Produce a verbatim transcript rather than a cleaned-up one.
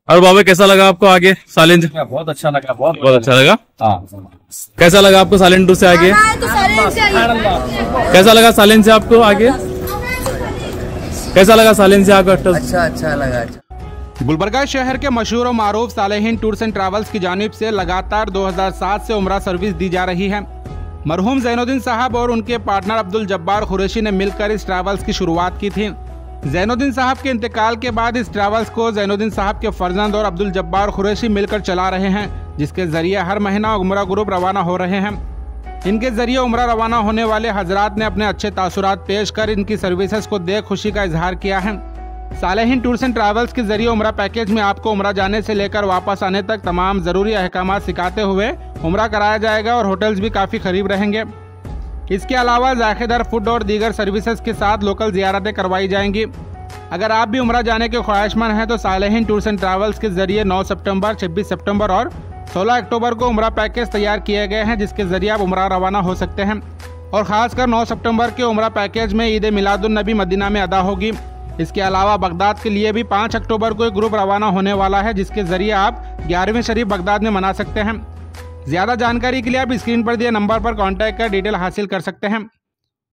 और बाबा कैसा लगा आपको आगे सालिन? बहुत अच्छा लगा, बहुत बहुत अच्छा लगा। हाँ, कैसा लगा आपको सालिन टूर से आगे? कैसा लगा सालिन से आपको आगे? कैसा लगा सालिन से आगे? अच्छा अच्छा लगा। गुलबर्गा शहर के मशहूर और मारूफ सालेहीन टूर्स एंड ट्रैवल्स की जानिब से लगातार दो हज़ार सात से उम्रा सर्विस दी जा रही है। मरहूम ज़ैनुद्दीन साहब और उनके पार्टनर अब्दुल जब्बार कुरैशी ने मिलकर इस ट्रैवल्स की शुरुआत की थी। ज़ैनुद्दीन साहब के इंतकाल के बाद इस ट्रैवल्स को ज़ैनुद्दीन साहब के फर्जंद और अब्दुल जब्बार कुरैशी मिलकर चला रहे हैं, जिसके जरिए हर महीना उम्रा ग्रुप रवाना हो रहे हैं। इनके जरिए उम्रा रवाना होने वाले हजरात ने अपने अच्छे तासुरात पेश कर इनकी सर्विसेज को देख खुशी का इजहार किया है। सालेहीन टूर्स एंड ट्रैवल्स के जरिए उम्रा पैकेज में आपको उम्रा जाने से लेकर वापस आने तक तमाम ज़रूरी अहकामात सिखाते हुए उम्रा कराया जाएगा और होटल्स भी काफ़ी करीब रहेंगे। इसके अलावा ज़ायकेदार फूड और दीगर सर्विसेज के साथ लोकल ज़ियारतें करवाई जाएंगी। अगर आप भी उम्रा जाने के ख्वाहिशमंद हैं तो सालेहीन टूर्स एंड ट्रैवल्स के जरिए नौ सितंबर, छब्बीस सितंबर और सोलह अक्टूबर को उम्रा पैकेज तैयार किए गए हैं, जिसके जरिए आप उम्रा रवाना हो सकते हैं। और ख़ासकर नौ सितंबर के उम्रा पैकेज में ईद मिलादुन नबी मदीना में अदा होगी। इसके अलावा बगदाद के लिए भी पाँच अक्टूबर को एक ग्रुप रवाना होने वाला है, जिसके जरिए आप ग्यारहवीं शरीफ बगदाद में मना सकते हैं। ज़्यादा जानकारी के लिए आप स्क्रीन पर दिए नंबर पर कॉन्टैक्ट कर डिटेल हासिल कर सकते हैं।